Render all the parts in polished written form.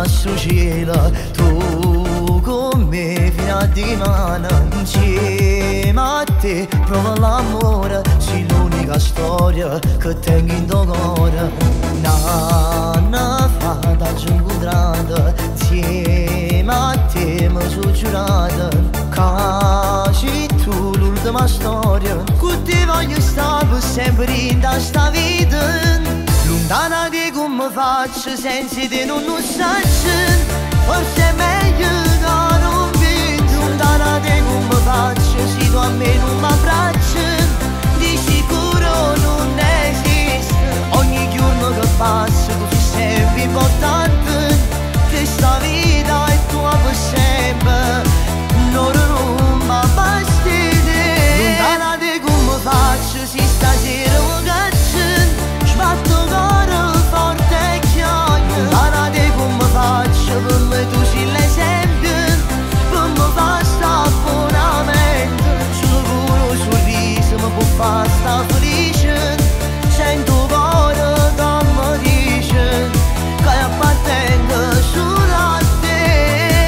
sul cielo, tu con me fino a dimani, insieme a te provo l'amore, sei l'unica storia che tengo in tuo cuore. N'anno fa da ci incontrato, insieme a te mi sono giurato, che sei tu l'ultima storia, con te voglio stare per sempre in questa vita. Lontana di come faccio senza te non lo saccio, forse è meglio che non vedo. Lontana di come faccio se tu a me non mi abbracci, di sicuro non esiste. Ogni giorno che passa tu sei sempre importante, che sta vita è tua per sempre, non mi bastite. Lontana di come faccio se stasera mi caccio, sbatto coro forte e chiaio. Lontana di come faccio per me tu sei l'esempio, per me fa sta abbonamento. Solo puro sorriso mi può far sta felice, sento cuore che mi dice che appartengo solo a te.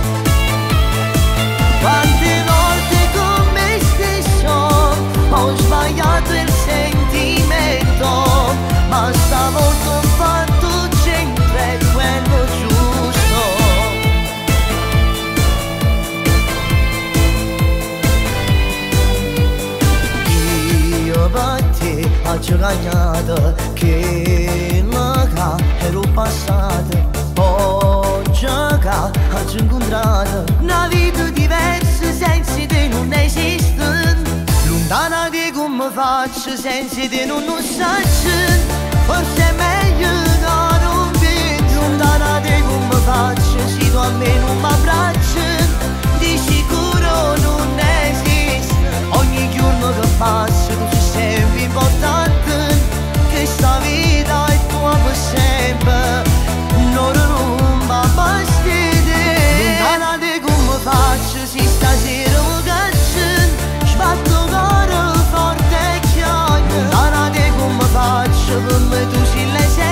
Quante volte con me stesso ho sbagliato il sentimento, ma stavolta ho fatto centro è quello giusto. Io per te ho giocato, che la ero passato, ho giocato, ho incontrato una vita diversa senza te non esiste. Lontana di come faccio senza te non lo saccio, forse è meglio che non vedo. Lontana di come faccio se tu a me non mi abbracci, di sicuro non esiste. Ogni giorno che passa tu sei sempre importante, che sta vita è tua per sempre, non mi bastite. Lontana di come faccio se stasera mi caccio, sbatto coro forte e chiaio. Lontana di come faccio per me tu sei l'esempio,